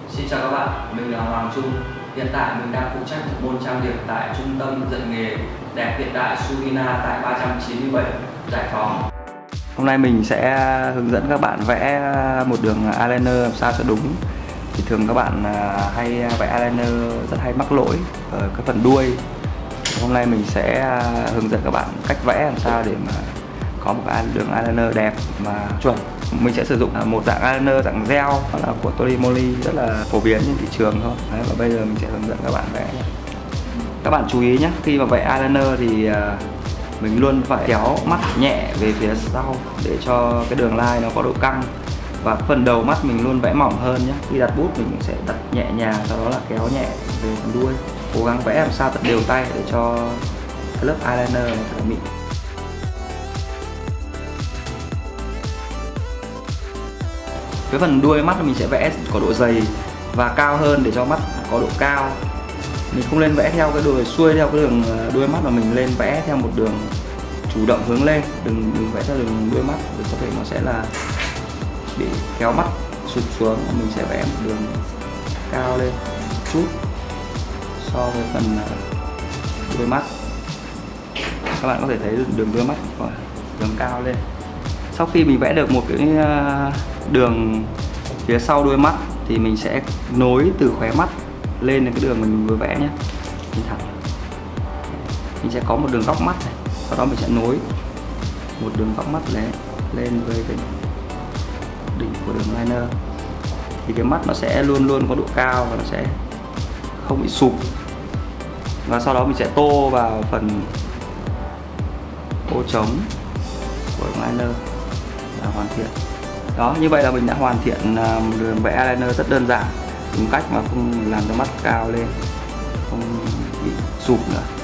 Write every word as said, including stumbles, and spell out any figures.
Xin chào các bạn, mình là Hoàng Trung. Hiện tại mình đang phụ trách một môn trang điểm tại trung tâm dạy nghề đẹp hiện đại Suvina tại ba trăm chín mươi bảy Giải Phóng. Hôm nay mình sẽ hướng dẫn các bạn vẽ một đường eyeliner làm sao cho đúng. Thì thường các bạn hay vẽ eyeliner rất hay mắc lỗi ở cái phần đuôi. Hôm nay mình sẽ hướng dẫn các bạn cách vẽ làm sao để mà có một cái đường eyeliner đẹp mà chuẩn. Mình sẽ sử dụng một dạng eyeliner dạng gel, đó là của Torimoli, rất là phổ biến trên thị trường thôi. Đấy, và bây giờ mình sẽ hướng dẫn các bạn vẽ. Các bạn chú ý nhé, khi mà vẽ eyeliner thì mình luôn phải kéo mắt nhẹ về phía sau để cho cái đường line nó có độ căng. Và phần đầu mắt mình luôn vẽ mỏng hơn nhé. Khi đặt bút mình cũng sẽ đặt nhẹ nhàng, sau đó là kéo nhẹ về phần đuôi. Cố gắng vẽ làm sao thật đều tay để cho cái lớp eyeliner nó thật mịn. Cái phần đuôi mắt mình sẽ vẽ có độ dày và cao hơn để cho mắt có độ cao. Mình không nên vẽ theo cái đường xuôi theo cái đường đuôi mắt, mà mình lên vẽ theo một đường chủ động hướng lên, đừng đừng vẽ theo đường đuôi mắt, vì có thể nó sẽ là bị kéo mắt sụt xuống. Mình sẽ vẽ một đường cao lên chút so với phần đuôi mắt. Các bạn có thể thấy đường đuôi mắt và đường cao lên. Sau khi mình vẽ được một cái đường phía sau đuôi mắt thì mình sẽ nối từ khóe mắt lên đến cái đường mình vừa vẽ nhé. Mình thẳng. Mình sẽ có một đường góc mắt này, sau đó mình sẽ nối một đường góc mắt lên lên với cái đỉnh của đường liner. Thì cái mắt nó sẽ luôn luôn có độ cao và nó sẽ không bị sụp. Và sau đó mình sẽ tô vào phần ô trống của liner là hoàn thiện. Đó, như vậy là mình đã hoàn thiện một đường vẽ eyeliner rất đơn giản, đúng cách mà không làm cho mắt cao lên, không bị sụp nữa.